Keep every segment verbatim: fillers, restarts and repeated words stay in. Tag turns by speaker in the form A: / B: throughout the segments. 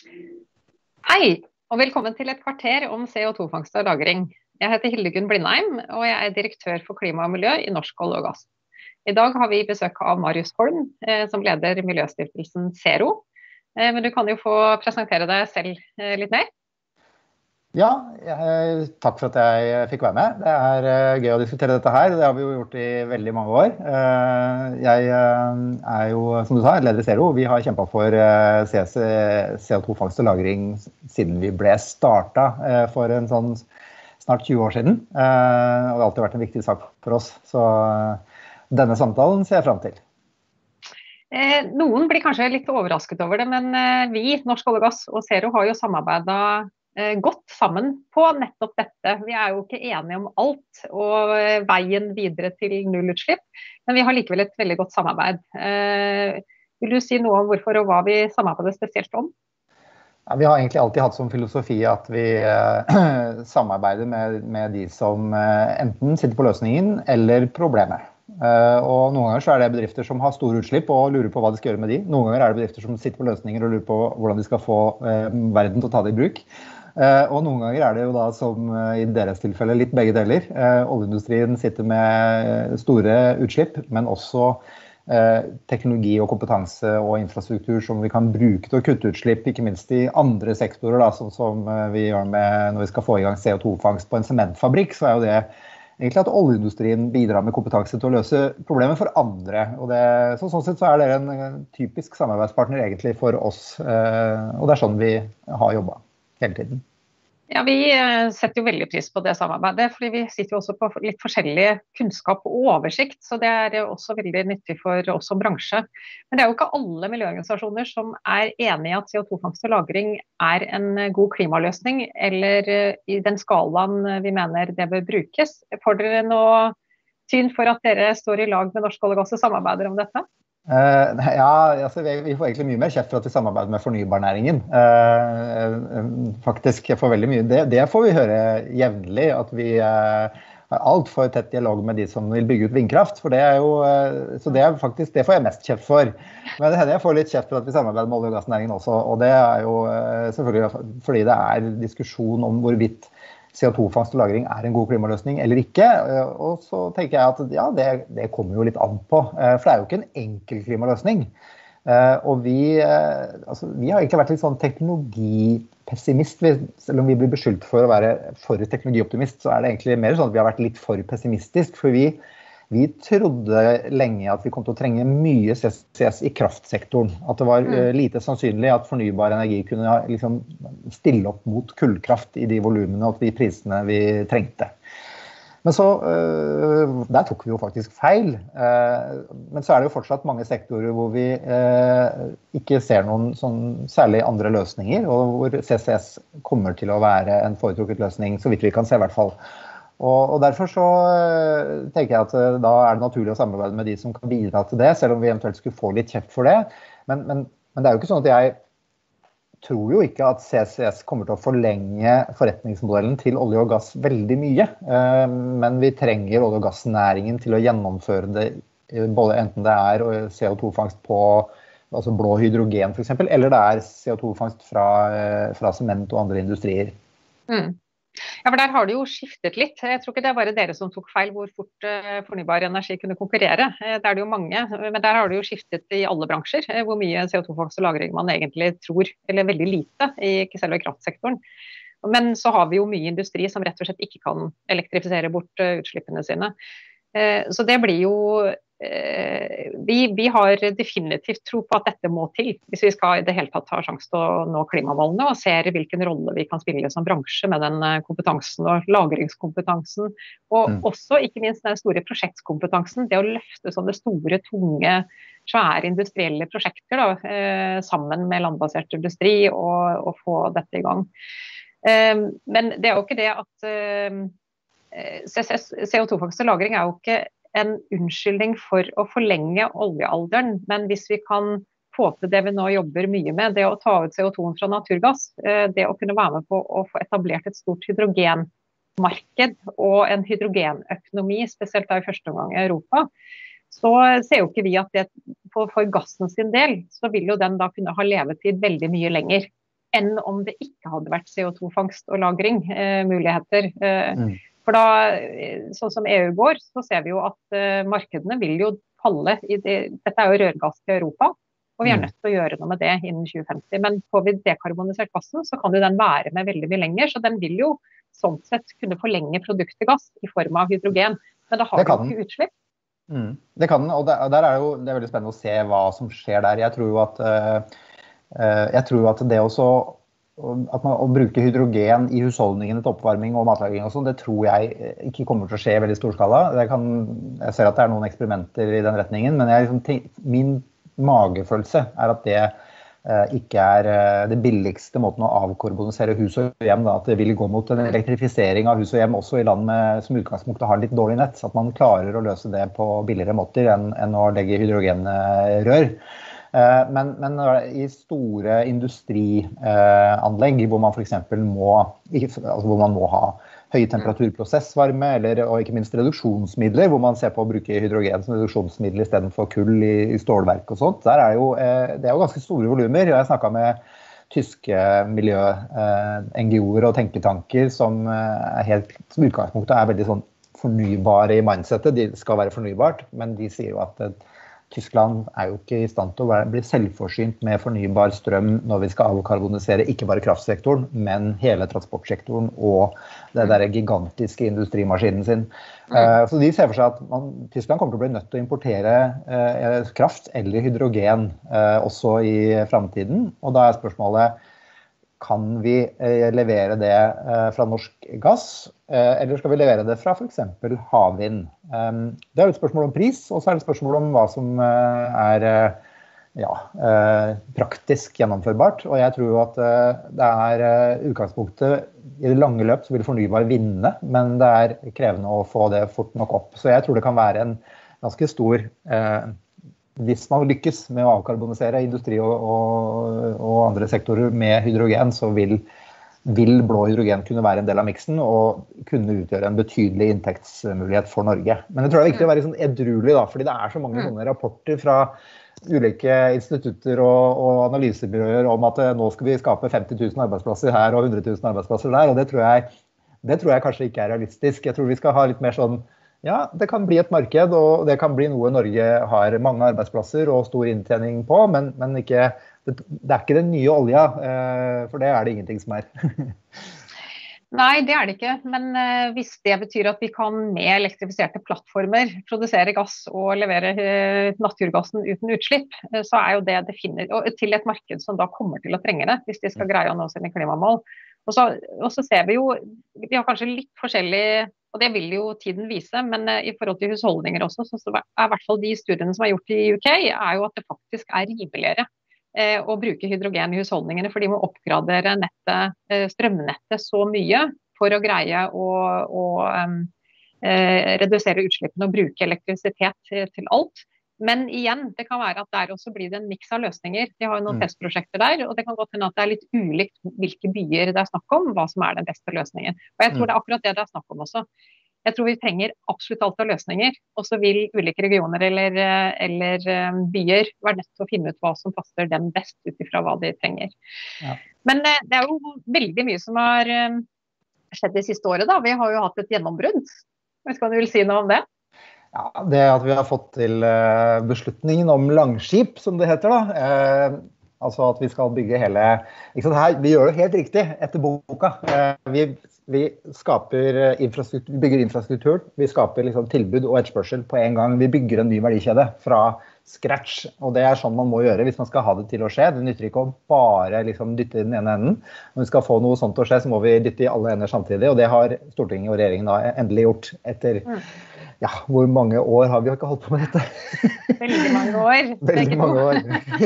A: Hei, og velkommen til et kvarter om C O to-fangst og lagring. Jeg heter Hildegunn Blindheim, og jeg er direktør for klima og miljø i Norsk olje og gass. I dag har vi besøk av Marius Holm, eh, som leder miljøstiftelsen Zero. Eh, men du kan jo få presentere deg selv eh, litt mer.
B: Ja, jeg, takk for at jeg fikk være med. Det er uh, gøy å diskutere dette her. Det har vi jo gjort i veldig mange år. Uh, jeg uh, er jo, som du sa, leder i Zero. Vi har kjempet for uh, C O to-fangst og lagring siden vi ble startet uh, for en sånn snart tjue år siden. Uh, og det har alltid vært en viktig sak for oss. Så uh, denne samtalen ser jeg frem til.
A: Eh, noen blir kanskje litt overrasket over det, men eh, vi, Norsk olje og gass og Zero, har jo samarbeidet godt sammen på nettopp dette. Vi er jo ikke enige om alt og veien videre til nullutslipp, men vi har likevel et veldig godt samarbeid. Eh, vil du si noe om hvorfor og hva vi samarbeider spesielt om?
B: Ja, vi har egentlig alltid hatt som filosofi at vi eh, samarbeider med, med de som eh, enten sitter på løsningen eller problemet. Uh, og noen ganger så er det bedrifter som har store utslipp og lurer på hva de skal gjøre med de. Noen ganger er det bedrifter som sitter på løsninger og lurer på hvordan de skal få uh, verden til å ta det i bruk. Uh, og noen ganger er det jo da som uh, i deres tilfelle litt begge deler. Uh, oljeindustrien sitter med store utslipp, men også uh, teknologi og kompetanse og infrastruktur som vi kan bruke til å kutte utslipp, ikke minst i andre sektorer, da, sånn som uh, vi gjør med når vi skal få i gang C O to-fangst på en sementfabrikk, så er jo det egentlig at oljeindustrien bidrar med kompetanse til å løse problemer for andre. Og det, så, sånn sett så er det en typisk samarbeidspartner egentlig for oss, eh, og det er sånn vi har jobbet hele tiden.
A: Ja, vi setter jo veldig pris på det samarbeidet, fordi vi sitter jo også på litt forskjellig kunnskap og oversikt, så det er også veldig nyttig for oss som bransje. Men det er jo ikke alle miljøorganisasjoner som er enige i at C O to-fangst og lagring er en god klimaløsning, eller i den skalaen vi mener det bør brukes. Får dere noe syn for at dere står i lag med Norsk olje og gass og samarbeider om dette?
B: Uh, ja, altså, vi, vi får egentlig mye mer kjeft for at vi samarbeider med fornybarnæringen. Uh, uh, faktisk, jeg får veldig mye. Det, det får vi høre jevnlig, at vi uh, har alt for tett dialog med de som vil bygge ut vindkraft. For det er jo, uh, så det er faktisk, det får jeg mest kjeft for. Men det hender jeg får litt kjeft for at vi samarbeider med olje- og gassnæringen også. Og det er jo uh, selvfølgelig fordi det er diskusjon om hvorvidt C O to-fangst og lagring er en god klimaløsning eller ikke. Og så tenker jeg at ja, det, det kommer jo litt an på, for det er jo ikke en enkel klimaløsning. Og vi, altså, vi har egentlig vært litt sånn teknologipessimist, selv om vi blir beskyldt for å være for teknologioptimist, så er det egentlig mer sånn at vi har vært litt for pessimistisk, for vi Vi trodde lenge at vi kom til å trenge mye C C S i kraftsektoren. At det var uh, lite sannsynlig at fornybar energi kunne liksom, stille opp mot kullkraft i de volumene og de prisene vi trengte. Men så, uh, der tok vi jo faktisk feil. Uh, men så er det jo fortsatt mange sektorer hvor vi uh, ikke ser noen sånn særlig andre løsninger, og hvor C C S kommer til å være en foretrukket løsning, så vidt vi kan se i hvert fall. Og derfor så tenker jeg at da er det naturlig å samarbeide med de som kan bidra til det, selv om vi eventuelt skulle få litt kjeft for det. Men, men, men det er jo ikke sånn at jeg tror jo ikke at C C S kommer til å forlenge forretningsmodellen til olje og gass veldig mye. Men vi trenger olje- og gassnæringen til å gjennomføre det, både enten det er C O to-fangst på altså blå hydrogen for eksempel, eller det er C O to-fangst fra, fra sement og andre industrier.
A: Mm. Ja, for der har det jo skiftet litt. Jeg tror ikke det er bare dere som tok feil hvor fort uh, fornybar energi kunne konkurrere. Uh, det er det jo mange, men der har det jo skiftet i alle bransjer, uh, hvor mye C O to-fangst og lagring man egentlig tror, eller veldig lite, i ikke selve kraftsektoren. Men så har vi jo mye industri som rett og slett ikke kan elektrifisere bort uh, utslippene sine. Uh, så det blir jo Vi, vi har definitivt tro på at dette må til, hvis vi skal i det hele tatt ha sjanse til å nå klimamålene, og ser hvilken rolle vi kan spille som bransje med den kompetansen og lagringskompetansen, og mm. også ikke minst den store prosjektkompetansen, det å løfte sånne store, tunge, svære industrielle prosjekter da, eh, sammen med landbasert industri og, og få dette i gang. Eh, men det er jo ikke det at eh, C O to-fangst og lagring er jo ikke en unnskyldning for å forlenge oljealderen, men hvis vi kan få til det vi nå jobber mye med, det å ta ut C O to fra naturgass, det å kunne være med på å få etablert et stort hydrogenmarked og en hydrogenøkonomi, spesielt da i første omgang i Europa, så ser jo ikke vi at det for, for gassen sin del, så vil jo den da kunne ha levetid veldig mye lenger. enn om det ikke hadde vært C O to fangst og lagring eh, muligheter. Eh,
B: Mm.
A: For da, sånn som E U går, så ser vi jo at uh, markedene vil jo falle. I det, dette er jo rørgass til Europa, og vi er
B: Mm.
A: nødt til å gjøre noe med det innen tjue femti. Men får vi dekarbonisert gassen, så kan jo den være med veldig mye lenger. Så den vil jo sånn sett kunne forlenge produktet gass i form av hydrogen. Men da har
B: Det
A: vi
B: kan
A: jo ikke utslipp.
B: Mm. Det kan den, og der, der er jo, det er veldig spennende å se hva som skjer der. Jeg tror jo at, uh, jeg tror at det også at man, å bruke hydrogen i husholdningene til oppvarming og matlaging og sånn, det tror jeg ikke kommer til å skje i veldig stor skala. Det kan, jeg ser at det er noen eksperimenter i den retningen, men jeg, liksom, min magefølelse er at det eh, ikke er eh, det billigste måten å avkarbonisere hus og hjem, da, at det vil gå mot en elektrifisering av hus og hjem også i land med, som utgangspunkt har litt dårlig nett, at man klarer å løse det på billigere måter enn, enn å legge hydrogenrør. Men, men i store industrianlegg hvor man for eksempel må, altså hvor man må ha høytemperaturprosessvarme eller, og ikke minst reduksjonsmidler, hvor man ser på å bruke hydrogen som reduksjonsmiddel i stedet for kull i, i stålverk og sånt. Der er jo, det er jo ganske store volumer. Jeg har snakket med tyske miljø-N G O-er og tenketanker som, er helt, som utgangspunktet er veldig sånn fornybare i mindsetet. De skal være fornybart, men de sier jo at Tyskland er jo ikke i stand til å bli selvforsynt med fornybar strøm når vi skal avkarbonisere ikke bare kraftsektoren, men hele transportsektoren og det der gigantiske industrimaskinen sin. Mm. Så de ser for seg at man, Tyskland kommer til å bli nødt til å importere eh, kraft eller hydrogen eh, også i fremtiden. Og da er spørsmålet, kan vi eh, levere det eh, fra norsk gass, eh, eller skal vi levere det fra for eksempel havvind? Um, det er jo et spørsmål om pris, og så er det et spørsmål om hva som eh, er eh, ja, eh, praktisk gjennomførbart. Og jeg tror jo at eh, det er eh, utgangspunktet, i det lange løp så vil fornybar vinne, men det er krevende å få det fort nok opp. Så jeg tror det kan være en ganske stor eh, hvis man lykkes med å avkarbonisere industri og, og, og andre sektorer med hydrogen, så vil, vil blå hydrogen kunne være en del av miksen og kunne utgjøre en betydelig inntektsmulighet for Norge. Men jeg tror det er viktig å være sånn edruelig, da, fordi det er så mange sånne rapporter fra ulike institutter og, og analysebyråer om at nå skal vi skape femti tusen arbeidsplasser her og hundre tusen arbeidsplasser der, og det tror jeg, det tror jeg kanskje ikke er realistisk. Jeg tror vi skal ha litt mer sånn, ja, det kan bli et marked, og det kan bli noe Norge har mange arbeidsplasser og stor inntjening på, men, men ikke, det, det er ikke den nye olja, for det er det ingenting som er.
A: Nei, det er det ikke, men uh, hvis det betyr at vi kan med elektrifiserte plattformer produsere gass og levere uh, naturgassen uten utslipp, uh, så er jo det definitivt, og til et marked som da kommer til å trenge det, hvis de skal greie å nå sine klimamål. Og så, og så ser vi jo, vi har kanskje litt forskjellig, og det vil jo tiden vise, men uh, i forhold til husholdninger også, så er i hvert fall de studiene som er gjort i U K, er jo at det faktisk er rimeligere uh, å bruke hydrogen i husholdningene, for de må oppgradere nettet, uh, strømnettet så mye for å greie å, å um, uh, redusere utslippene og bruke elektrisitet til, til alt. Men igjen, det kan være at der også blir det en miks av løsninger. De har jo noen mm. testprosjekter der, og det kan godt hende at det er litt ulikt hvilke byer det er snakk om, hva som er den beste løsningen. Og jeg tror mm. det er akkurat det det er snakk om også. Jeg tror vi trenger absolutt alt av løsninger, og så vil ulike regioner eller, eller byer være nødt til å finne ut hva som passer dem best ut ifra hva de trenger. Ja. Men det er jo veldig mye som har skjedd det siste året da. Vi har jo hatt et gjennombrudd. Jeg vet ikke om du vil si noe om det?
B: Ja, det at vi har fått til beslutningen om langskip, som det heter da, eh, altså at vi skal bygge hele, ikke sant, her, vi gjør det helt riktig etter boka. Eh, vi, vi skaper infrastruktur, vi bygger infrastruktur, vi skaper liksom tilbud og etterspørsel på en gang. Vi bygger en ny verdikjede fra scratch, og det er sånn man må gjøre hvis man skal ha det til å skje. Det nytter ikke å bare liksom dytte i den ene enden. Når vi skal få noe sånt til å skje, så må vi dytte i alle ender samtidig, og det har Stortinget og regjeringen da endelig gjort etter mm. Ja, hvor mange år har vi ikke holdt på med dette?
A: Veldig mange år.
B: Veldig mange år.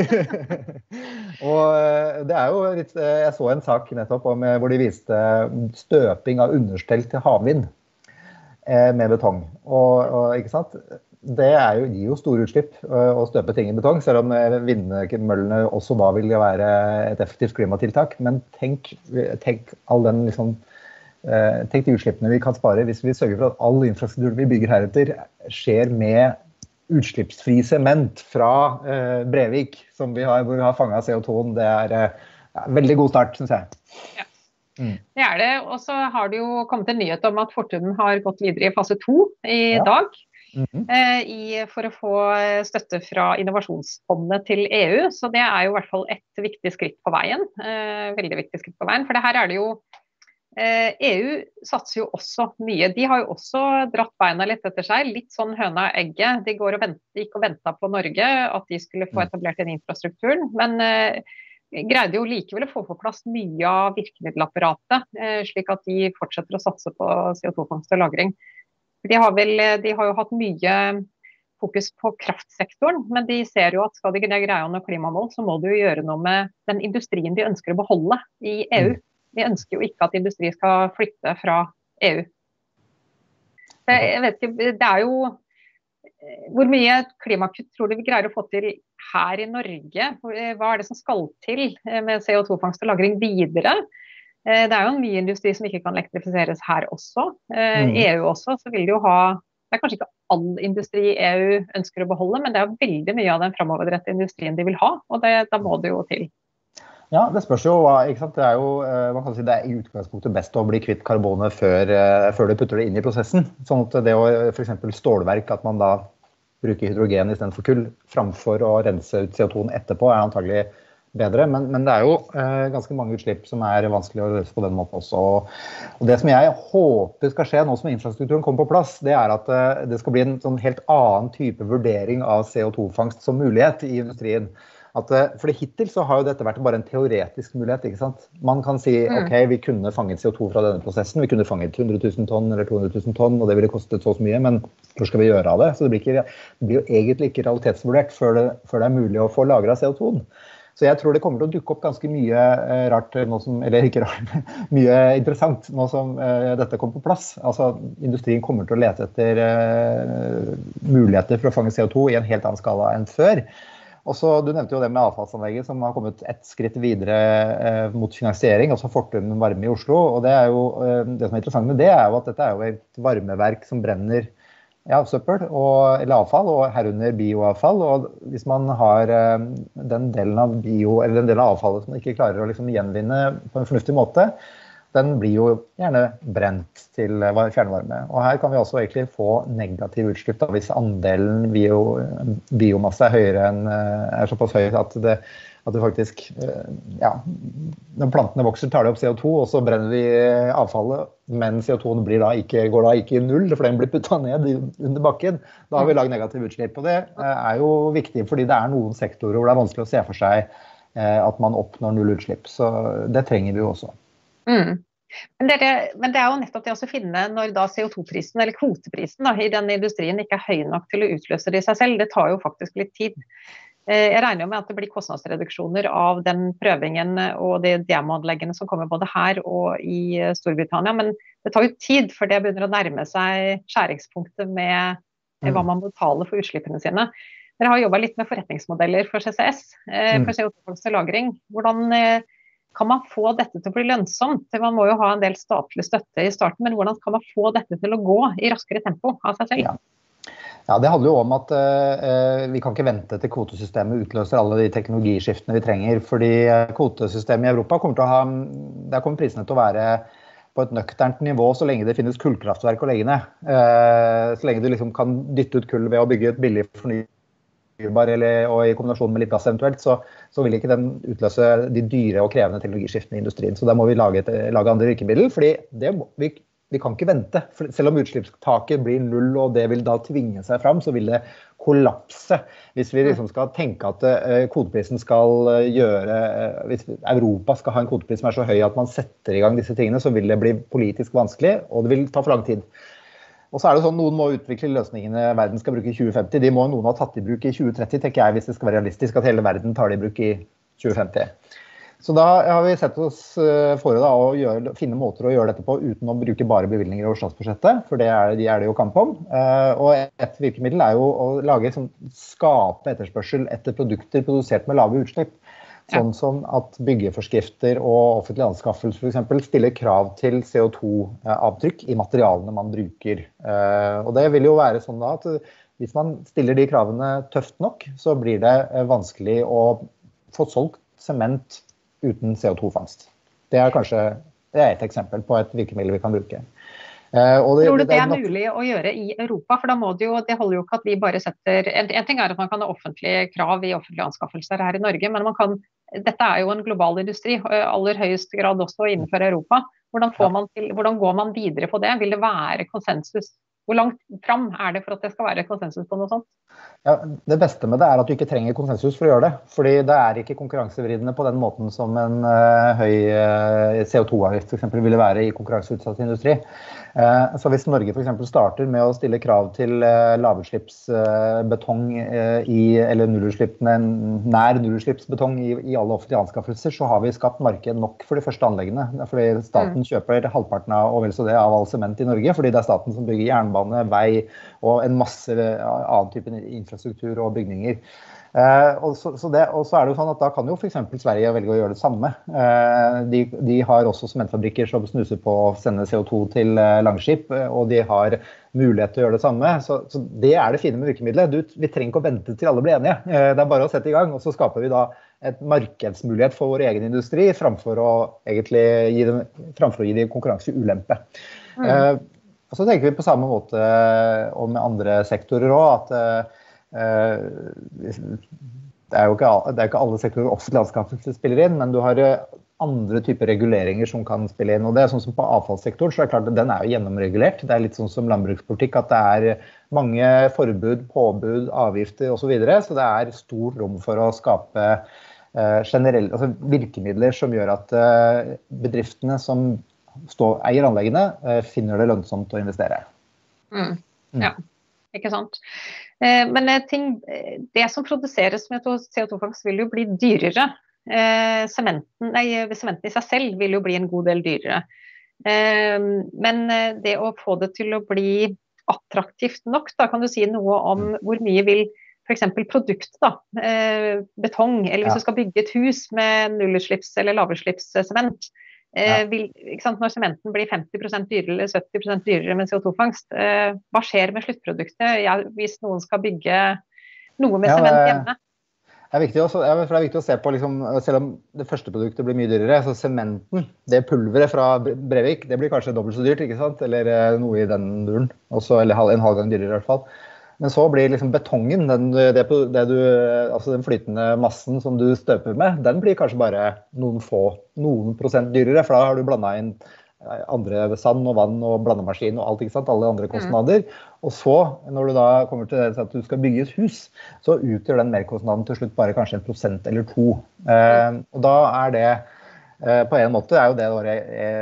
B: Og det er jo litt, jeg så en sak nettopp om, hvor de viste støping av understell til havvind med betong. Og, og ikke sant? Det er jo, gir jo store utslipp å støpe ting i betong, selv om vindmøllene også da vil være et effektivt klimatiltak. Men tenk, tenk all den liksom Tenk de utslippene vi kan spare hvis vi sørger for at all infrastruktur vi bygger heretter skjer med utslippsfri sement fra eh, Brevik, som vi har, hvor vi har fanget C O to. Det er, Ja, veldig god start, synes jeg.
A: Ja. Mm. Det er det, og så har det jo kommet en nyhet om at Fortum har gått videre i fase to i
B: Ja.
A: dag.
B: Mm-hmm.
A: eh, i, for å få støtte fra innovasjonsfondet til E U, så det er jo i hvert fall et viktig skritt på veien. Eh, veldig viktig skritt på veien, for det her er det jo eh, E U satser jo også mye. De har jo også dratt beina litt etter seg, litt sånn høna og egget. De går og vent, gikk og ventet på Norge, at de skulle få etablert den infrastrukturen, men eh, greide jo likevel å få på plass mye av virkemiddelapparatet, eh, slik at de fortsetter å satse på C O to-fangst og -lagring. De har, vel, de har jo hatt mye fokus på kraftsektoren, men de ser jo at skal de greie å nå klimamål, så må de jo gjøre noe med den industrien de ønsker å beholde i E U. De ønsker jo ikke at industri skal flytte fra E U. Jeg vet ikke, det er jo hvor mye klimakutt tror du vi greier å få til her i Norge? Hva er det som skal til med C O to-fangst og -lagring videre? Det er jo en mye industri som ikke kan elektrifiseres her også. Mm. E U også, så vil det jo ha, det er kanskje ikke all industri E U ønsker å beholde, men det er veldig mye av den fremoverrettede industrien de vil ha, og det, da må det jo til.
B: Ja, det spørs jo, ikke sant? Det er jo, man kan si det er i utgangspunktet best å bli kvitt karbonet før, før du putter det inn i prosessen. Sånn at det å, for eksempel stålverk, at man da bruker hydrogen i stedet for kull, framfor å rense ut C O to-en etterpå, er antagelig bedre. Men, men det er jo eh, ganske mange utslipp som er vanskelig å løse på den måten også. Og det som jeg håper skal skje nå som infrastrukturen kommer på plass, det er at eh, det skal bli en sånn helt annen type vurdering av C O to-fangst som mulighet i industrien. At, for hittil så har jo dette vært bare en teoretisk mulighet, ikke sant? Man kan si, ok, vi kunne fanget C O to fra denne prosessen, vi kunne fanget hundre tusen tonn eller to hundre tusen tonn, og det ville kostet så mye, men hvor skal vi gjøre av det? Så det blir, ikke, det blir jo egentlig ikke realitetsvurdert før det, før det er mulig å få lagret C O to-en. Så jeg tror det kommer til å dukke opp ganske mye rart, nå som, eller ikke rart, mye interessant nå som uh, dette kommer på plass. Altså, industrien kommer til å lete etter uh, muligheter for å fange C O to i en helt annen skala enn før. Og så, du nevnte jo det med avfallsanlegget som har kommet et skritt videre eh, mot finansiering, altså Fortum Varme i Oslo. Og det, er jo, eh, det som er interessant med det er jo at dette er jo et varmeverk som brenner ja, søppel og, eller avfall, og herunder bioavfall. Og hvis man har eh, den delen av bio, eller den delen av avfallet som man ikke klarer å liksom gjenvinne på en fornuftig måte, den blir jo gjerne brent til fjernvarme. Og her kan vi også egentlig få negativ utslipp da, hvis andelen bio, biomasse er høyere enn, er såpass høy at det, at det faktisk, ja, når plantene vokser tar det opp C O to, og så brenner vi avfallet, men C O to-en blir da ikke, går da ikke i null, for den blir puttet ned under bakken. Da har vi laget negativ utslipp, og det er jo viktig, fordi det er noen sektorer hvor det er vanskelig å se for seg at man oppnår null utslipp, så det trenger vi jo også.
A: Mm. Men, det, men det er jo nettopp det å finne når da C O to-prisen eller kvoteprisen da, i den industrien ikke er høy nok til å utløse det i seg selv. Det tar jo faktisk litt tid. Jeg regner jo med at det blir kostnadsreduksjoner av den prøvingen og de demoanleggene som kommer både her og i Storbritannia, men det tar jo tid før det begynner å nærme seg skjæringspunktet med hva man betaler for utslippene sine. Dere har jobbet litt med forretningsmodeller for C C S, for C O to-fangst og -lagring. Hvordan kan man få dette til å bli lønnsomt? Man må jo ha en del statlig støtte i starten, men hvordan kan man få dette til å gå i raskere tempo av seg selv?
B: Ja, ja det handler jo om at uh, vi kan ikke vente til kvotesystemet utløser alle de teknologiskiftene vi trenger, fordi kvotesystemet i Europa kommer til å ha, der kommer prisene til å være på et nøkternt nivå så lenge det finnes kullkraftverk å legge ned. Uh, så lenge du liksom kan dytte ut kull ved å bygge et billig fornybar, eller, og i kombinasjon med litt gass eventuelt, så, så vil ikke den utløse de dyre og krevende teknologiskiftene i industrien. Så da må vi lage, et, lage andre virkemidler, fordi det, vi, vi kan ikke vente. For selv om utslippstaket blir null, og det vil da tvinge seg fram, så vil det kollapse. Hvis vi liksom skal tenke at uh, kodeprisen skal uh, gjøre, uh, hvis Europa skal ha en kodepris som er så høy at man setter i gang disse tingene, så vil det bli politisk vanskelig, og det vil ta for lang tid. Og så er det sånn, noen må utvikle løsningene verden skal bruke i tjue femti. De må noen ha tatt i bruk i tjue tretti, tenker jeg, hvis det skal være realistisk at hele verden tar det i bruk i tjue femti. Så da har vi sett oss for da, å gjøre, finne måter å gjøre dette på uten å bruke bare bevilgninger over statsbudsjettet, for det er, de er det jo kamp om. Og et virkemiddel er jo å lage, sånn, skape etterspørsel etter produkter produsert med lave utslipp. Sånn som at byggeforskrifter og offentlige anskaffelser for eksempel stiller krav til C O to-avtrykk i materialene man bruker. Og det vil jo være sånn da at hvis man stiller de kravene tøft nok, så blir det vanskelig å få solgt sement uten C O to-fangst. Det er kanskje det er et eksempel på et virkemiddel vi kan bruke. Uh, og det,
A: Tror du det,
B: det
A: er
B: er nok...
A: mulig å gjøre i Europa? For da må det jo, det holder jo ikke at vi bare setter En, en ting er at man kan ha offentlige krav i offentlige anskaffelser her i Norge, men man kan, dette er jo en global industri, aller høyest grad også innenfor Europa. Hvordan, får man til, hvordan går man videre på det? Vil det være konsensus? Hvor langt fram er det for at det skal være konsensus på noe sånt?
B: Ja, det beste med det er at du ikke trenger konsensus for å gjøre det. Fordi det er ikke konkurransevridende på den måten som en uh, høy uh, C O to-avgift for eksempel ville være i konkurranseutsatt industri. Uh, så hvis Norge for eksempel starter med å stille krav til uh, lavutslippsbetong uh, i, eller nullutslippene, nær nullutslippsbetong i, i alle offentlige anskaffelser, så har vi skapt marked nok for de første anleggene. Fordi staten mm. kjøper halvparten av, og vel så det, av all sement i Norge, fordi det er staten som bygger jernbane, vei og en masse annen type infrastruktur og bygninger. Eh, og, så, så det, og så er det jo sånn at da kan jo for eksempel Sverige velge å gjøre det samme. Eh, de, de har også sementfabrikker som snuser på å sende C O to til eh, langskip, og de har mulighet til å gjøre det samme. Så, så det er det fine med virkemidlet. Du, vi trenger ikke å vente til alle blir enige. Eh, det er bare å sette i gang, og så skaper vi da et markedsmulighet for vår egen industri framfor å, egentlig gi dem, framfor å gi dem konkurranseulempe. Mm. Eh, og så tenker vi på samme måte om med andre sektorer også, at det er jo ikke, det er ikke alle sektorer offentlig anskaffelse spiller inn, men du har andre typer reguleringer som kan spille inn. Og det er sånn som på avfallssektoren, så er det klart at den er jo gjennomregulert. Det er litt sånn som landbrukspolitikk, at det er mange forbud, påbud, avgifter og så videre. Så det er stort rom for å skape generelle altså virkemidler som gjør at bedriftene som står, eier anleggene, finner det lønnsomt å investere.
A: Mm. Ja, ikke sant. Men ting, det som produseres med C O to-fangst vil jo bli dyrere. Sementen, nei, sementen i seg selv vil jo bli en god del dyrere. Men det å få det til å bli attraktivt nok, da kan du si noe om hvor mye vil for eksempel produkt, da, betong, eller hvis ja. Du skal bygge et hus med nullutslipps- eller lavutslippssement, ja. Vil, ikke sant, når sementen blir femti prosent dyrere eller sytti prosent dyrere med C O to-fangst, eh, hva skjer med sluttproduktet ja, hvis noen skal bygge noe med ja, sement hjemme?
B: Det er viktig også, ja, for det er viktig å se på, liksom, selv om det første produktet blir mye dyrere, så sementen, det pulveret fra Brevik, det blir kanskje dobbelt så dyrt, ikke sant? Eller noe i den duren, også, eller en halv gang dyrere i hvert fall. Men så blir liksom betongen, den, det, det du, altså den flytende massen som du støper med, den blir kanskje bare noen få, noen prosent dyrere, for da har du blandet inn andre sand og vann og blandemaskin og alt, ikke sant, alle andre kostnader. Mm. Og så, når du da kommer til det at du skal bygge et hus, så utgjør den merkostnaden til slutt bare kanskje en prosent eller to. Eh, og da er det på en måte er jo det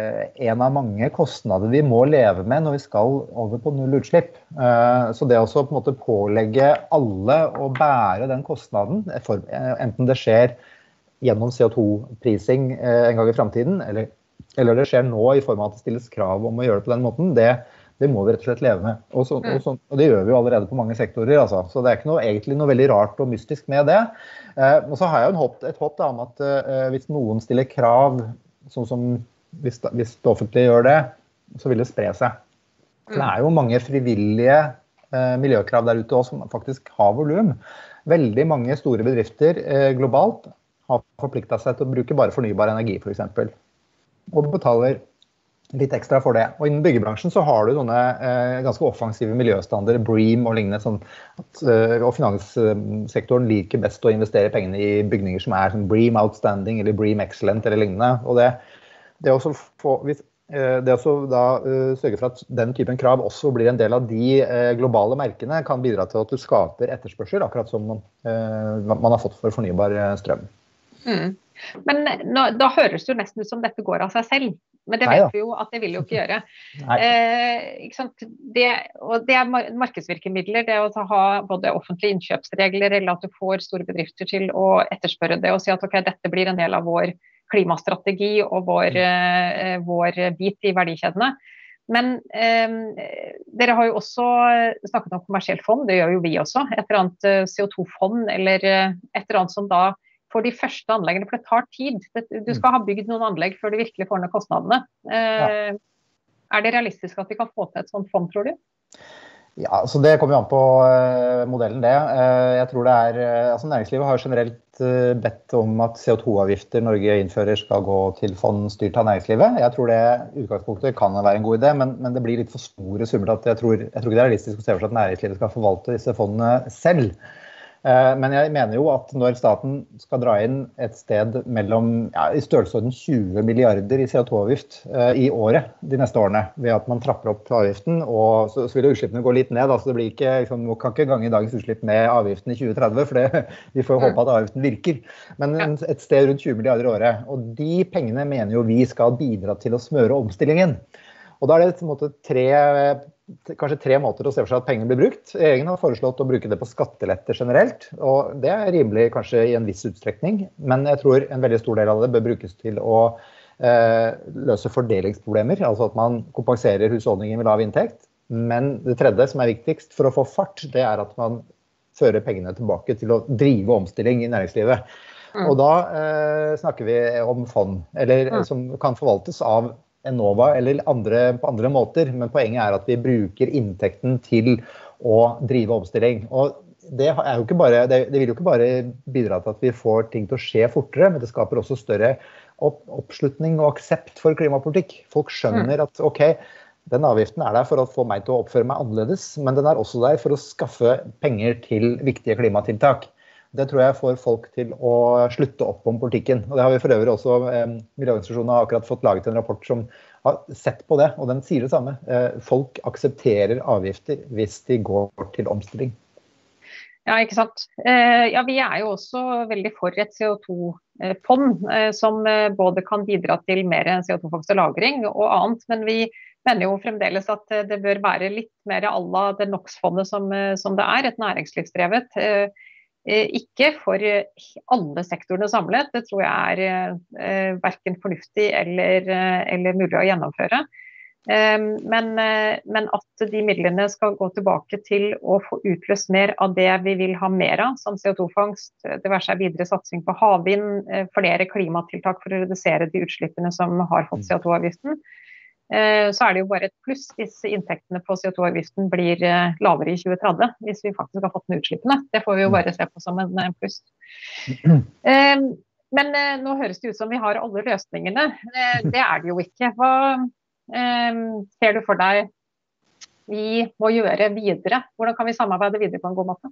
B: en av mange kostnader vi må leve med når vi skal over på null utslipp. Så det også på en måte pålegge alle å bære den kostnaden, enten det skjer gjennom C O to-prising en gang i fremtiden, eller, eller det skjer nå i form av at det stilles krav om å gjøre det på den måten, det, det må vi rett og slett leve med. Og, så, og, så, og det gjør vi jo allerede på mange sektorer, altså. Så det er ikke noe, egentlig noe veldig rart og mystisk med det. Eh, og så har jeg jo en håp, et håp da, om at eh, hvis noen stiller krav, sånn som hvis, hvis det offentlige gjør det, så vil det spre seg. For det er jo mange frivillige eh, miljøkrav der ute også, som faktisk har volum. Veldig mange store bedrifter eh, globalt har forpliktet seg til å bruke bare fornybar energi, for eksempel. Og betaler litt ekstra for det. Og innen byggebransjen så har du noen eh, ganske offensive miljøstandarder, BREEAM og lignende, sånn at, eh, og finanssektoren liker best å investere pengene i bygninger som er sånn BREEAM Outstanding eller BREEAM Excellent eller lignende. Og det, det også få, hvis, eh, det også da uh, sørge for at den typen krav også blir en del av de eh, globale merkene, kan bidra til at du skaper etterspørsel, akkurat som man, eh, man har fått for fornybar strøm.
A: Mm. Men nå, da høres det jo nesten ut som dette går av seg selv. Men det vet vi jo at det vil jo ikke gjøre. Eh, ikke sant? Det, og det er markedsvirkemidler, det å ha både offentlige innkjøpsregler, eller at du får store bedrifter til å etterspørre det og si at ok, dette blir en del av vår klimastrategi og vår, eh, vår bit i verdikjedene. Men eh, dere har jo også snakket om kommersielt fond, det gjør jo vi også. Et eller annet C O to-fond eller et eller annet som da for de første anleggene, for det tar tid. Du skal ha bygd noen anlegg før du virkelig får ned kostnadene. Ja. Er det realistisk at vi kan få til et sånt fond, tror du?
B: Ja, så det kommer jo an på uh, modellen det. Uh, jeg tror det er, uh, altså Næringslivet har generelt uh, bedt om at C O to avgifter Norge innfører skal gå til fond styrt av næringslivet. Jeg tror det utgangspunktet kan være en god idé, men, men det blir litt for store summer til at jeg tror, jeg tror ikke det er realistisk å se for seg at næringslivet skal forvalte disse fondene selv. Men jeg mener jo at når staten skal dra inn et sted mellom ja, i størrelsesorden tjue milliarder i C O to avgift i året de neste årene, ved at man trapper opp avgiften, og så, så vil jo utslippene gå litt ned. Altså det blir ikke, liksom, man kan ikke gange dagens utslipp med avgiften i tjue tretti, for det, vi får håpe at avgiften virker. Men et sted rundt tjue milliarder i året, og de pengene mener jo vi skal bidra til å smøre omstillingen. Og da er det på en måte tre, kanskje tre måter å se for seg at pengene blir brukt. Regjeringen har foreslått å bruke det på skattelette generelt, og det er rimelig kanskje i en viss utstrekning, men jeg tror en veldig stor del av det bør brukes til å eh, løse fordelingsproblemer, altså at man kompenserer husholdningen med lav inntekt. Men det tredje som er viktigst for å få fart, det er at man fører pengene tilbake til å drive omstilling i næringslivet. Mm. Og da eh, snakker vi om fond, eller mm. som kan forvaltes av Enova eller andre, på andre måter, men poenget er at vi bruker inntekten til å drive omstilling. Og det, er jo ikke bare, det, det vil jo ikke bare bidra til at vi får ting til å skje fortere, men det skaper også større opp, oppslutning og aksept for klimapolitikk. Folk skjønner at ok, den avgiften er der for å få meg til å oppføre meg annerledes, men den er også der for å skaffe penger til viktige klimatiltak. Det tror jeg får folk til å slutte opp om politikken. Og det har vi for øvrig også, eh, Miljøorganisasjonen har akkurat fått laget en rapport som har sett på det, og den sier det samme. Eh, folk aksepterer avgifter hvis de går til omstilling.
A: Ja, ikke sant. Eh, ja, vi er jo også veldig for et C O to-fond eh, som både kan bidra til mer C O to-fangst og lagring og annet, men vi mener jo fremdeles at det bør være litt mer à la det NOx-fondet som, som det er, et næringslivsdrevet. Eh, Ikke for alle sektorene samlet, det tror jeg er eh, hverken fornuftig eller, eller mulig å gjennomføre. Eh, men, men at de midlene skal gå tilbake til å få utløst mer av det vi vil ha mer av, som C O to-fangst, det være seg videre satsing på havvind, eh, flere klimatiltak for å redusere de utslippene som har fått C O to-avgiften. Så er det jo bare et pluss hvis inntektene på C O to-avgiften blir lavere i tjue tretti, hvis vi faktisk har fått ned utslippene. Det får vi jo bare se på som en pluss. Men nå høres det ut som vi har alle løsningene. Det er det jo ikke. Hva ser du for deg vi må gjøre videre? Hvordan kan vi samarbeide videre på en god måte?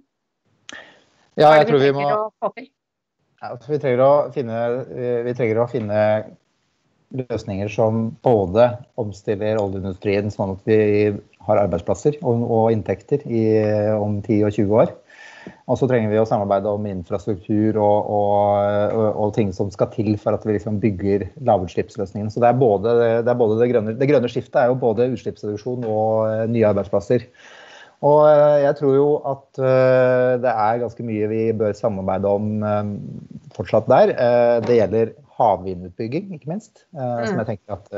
B: Ja, jeg tror vi må...
A: Å få til?
B: Ja, vi trenger å finne... Vi trenger å finne løsninger som både omstiller oljeindustrien sånn at vi har arbeidsplasser og, og inntekter i, om ti og tjue år. Og så trenger vi å samarbeide om infrastruktur og, og, og, og ting som skal til for at vi liksom bygger lavutslippsløsningen. Så det er både, det, er både det, grønne, det grønne skiftet er jo både utslippsreduksjon og nye arbeidsplasser. Og jeg tror jo at det er ganske mye vi bør samarbeide om fortsatt der. Det gjelder havvindutbygging, ikke minst, mm. som jeg tenker at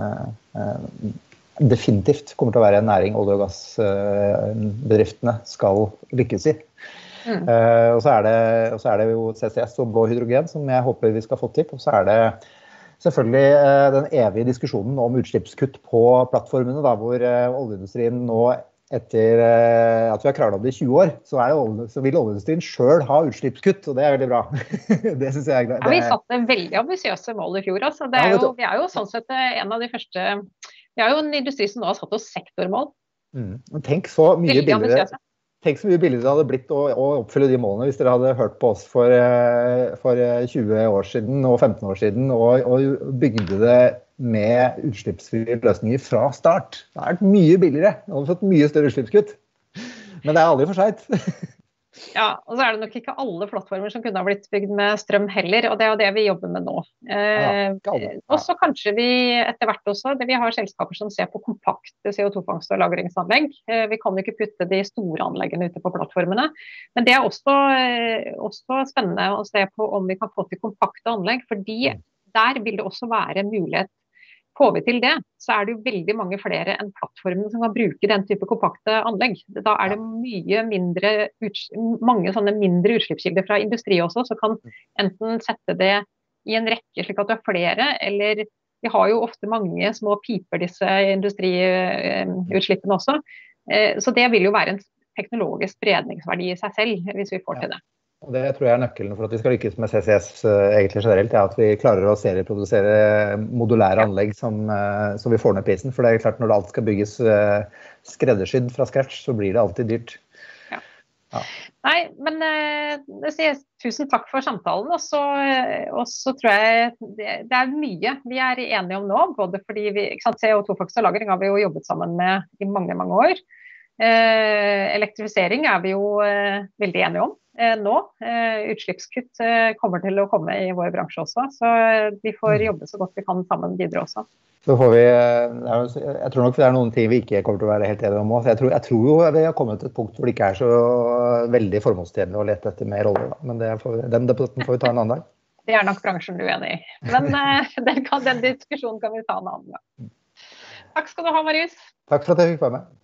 B: uh, definitivt kommer til å være en næring olje- og gassbedriftene uh, skal lykkes i. Mm. Uh, og, så er det, og så er det jo C C S og blå hydrogen som jeg håper vi skal få til, og så er det selvfølgelig uh, den evige diskusjonen om utslippskutt på plattformene, da, hvor uh, oljeindustrien nå etter at vi har kranglet om det i tjue år, så, er det, så vil oljeindustrien selv ha utslippskutt, og det er veldig bra. Det synes jeg er greit.
A: Ja, vi satte veldig ambisiøse mål i fjor, altså. Det er jo, vi er jo sånn sett en av de første, vi er jo en industri som nå har satt oss sektormål.
B: Mm. Tenk så mye billigere, tenk så mye billigere det hadde blitt å, å oppfylle de målene hvis dere hadde hørt på oss for, for tjue år siden og femten år siden, og, og bygde det med utslippsfrie løsninger fra start. Det har vært mye billigere. Vi hadde fått mye større utslippskutt. Men det er aldri for sent.
A: Ja, og så er det nok ikke alle plattformer som kunne ha blitt bygd med strøm heller, og det er jo det vi jobber med nå. Eh, ja, og så kanskje vi etter hvert også, det vi har selskaper som ser på kompakte C O to-fangst- og lagringsanlegg. Eh, vi kan jo ikke putte de store anleggene ute på plattformene, men det er også, eh, også spennende å se på om vi kan få til kompakte anlegg, fordi der vil det også være mulighet. Får vi til det, så er det jo veldig mange flere enn plattformene som kan bruke den type kompakte anlegg. Da er det mye mindre, mange sånne mindre utslippskilder fra industri også, så kan enten sette det i en rekke slik at du har flere, eller vi har jo ofte mange små piper disse industriutslippene også. Så det vil jo være en teknologisk spredningsverdi i seg selv, hvis vi får
B: Ja.
A: til det.
B: Og det tror jeg er nøkkelen for at vi skal lykkes med C C S egentlig generelt, er at vi klarer å serieprodusere modulære anlegg som, som vi får ned prisen. For det er klart, når alt skal bygges skreddersydd fra scratch, så blir det alltid dyrt.
A: Ja.
B: Ja.
A: Nei, men jeg sier tusen takk for samtalen, og så, og så tror jeg det, det er mye vi er enige om nå, både fordi vi, ikke sant, C O to-fangst og -lagring har vi jo jobbet sammen med i mange, mange år. Eh, elektrifisering er vi jo eh, veldig enige om eh, nå. Eh, utslippskutt eh, kommer til å komme i vår bransje også, så vi får jobbe så godt vi kan sammen videre også.
B: Så får vi, jeg tror nok det er noen ting vi ikke kommer til å være helt enige om også. Jeg tror, jeg tror jo vi har kommet til et punkt hvor det ikke er så veldig formålstjenlig å lete etter mer roller, da. Men det får, den debatten får vi ta en annen dag.
A: Det er nok bransjen du er enig i, men eh, den, kan, den diskusjonen kan vi ta en annen gang. Takk skal du ha, Marius.
B: Takk for at jeg fikk være med.